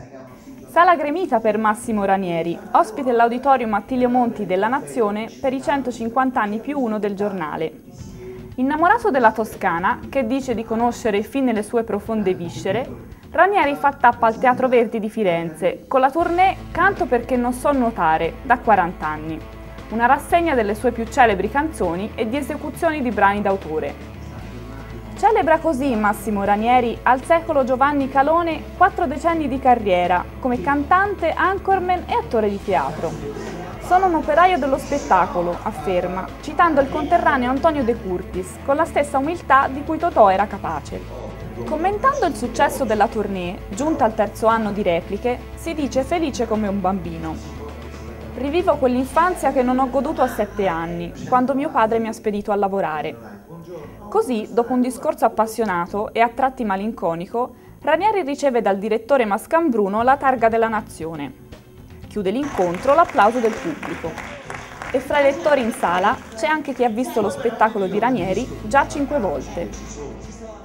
Sala gremita per Massimo Ranieri, ospite all'Auditorium Attilio Monti della Nazione per i 150 anni più uno del giornale. Innamorato della Toscana, che dice di conoscere fin nelle sue profonde viscere, Ranieri fa tappa al Teatro Verdi di Firenze con la tournée Canto perché non so nuotare, da 40 anni, una rassegna delle sue più celebri canzoni e di esecuzioni di brani d'autore. Celebra così Massimo Ranieri al secolo Giovanni Calone 4 decenni di carriera come cantante, anchorman e attore di teatro. Sono un operaio dello spettacolo, afferma, citando il conterraneo Antonio De Curtis, con la stessa umiltà di cui Totò era capace. Commentando il successo della tournée, giunta al terzo anno di repliche, si dice felice come un bambino. Rivivo quell'infanzia che non ho goduto a 7 anni, quando mio padre mi ha spedito a lavorare. Così, dopo un discorso appassionato e a tratti malinconico, Ranieri riceve dal direttore Mascambruno la targa della nazione. Chiude l'incontro l'applauso del pubblico. E fra i lettori in sala c'è anche chi ha visto lo spettacolo di Ranieri già 5 volte.